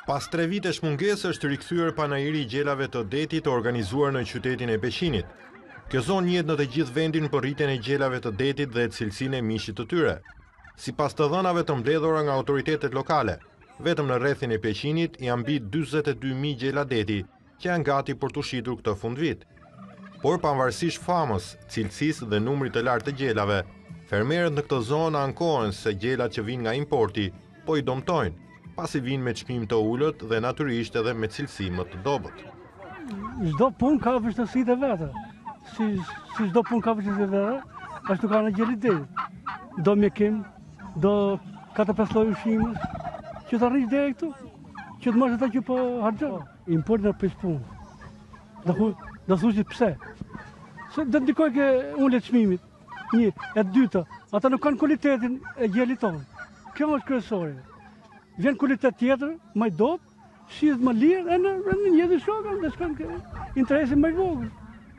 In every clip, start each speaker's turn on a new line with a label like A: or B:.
A: Pas 3 vitesh mungesë është rikthyer panajiri i gjelave të detit organizuar në qytetin e Peshinit. Kjo zonë njihet në të gjithë vendin për rritjen e gjelave të detit dhe cilësinë e mishit të tyre. Sipas të dhënave të mbledhura nga autoritetet lokale, vetëm në rrethin e Peshinit janë mbi 42.000 gjela deti që janë gati për të shitur këtë fundvit. Por pavarësisht famës, cilësisë dhe numrit të lartë të gjelave, fermerët në këtë zonë ankohen se gjelat që vijnë nga importi po i domtojnë, pasi vinë me çmim të ulët dhe natyrisht edhe me cilësi më të dobët.
B: Çdo punë ka vështirësitë e veta. Si çdo punë ka vështirësitë e veta, ashtu ka në gjelit detit. Do mjekim, do 4-5 lloj ushqimës, që të arrish deri këtu, që të marrësh ata që po harxhon. Import në pes punë. Do thuaj pse? Se do ndikoj ke ulët çmimit. Një, e dyta, ata nuk kanë cilëtetin e gjelit tonë. Kjo është kryesore. Vjen kvalitet tjetër, më i dobët, shihet më lirë, e në njëtë shokën dhe s'kan interesin më i vogël.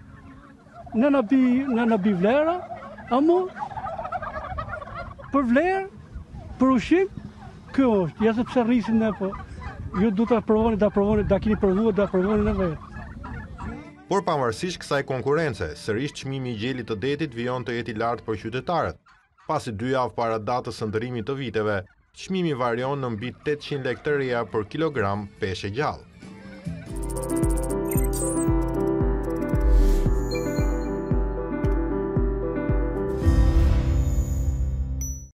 B: Në na bi vlera, amo për vlerë, për ushqim, kjo është. Ja sepse rrisin ne, po ju du ta provoni, da keni provuar, da provoni në vetë.
A: Por pavarësisht kësaj konkurrence, sërish çmimi i gjelit të detit vijon të jetë i lartë për qytetarët. Pasi 2 javë para datës së ndërimit të viteve, çmimi varion në mbi 800 lekë të reja për kilogram peshë gjallë.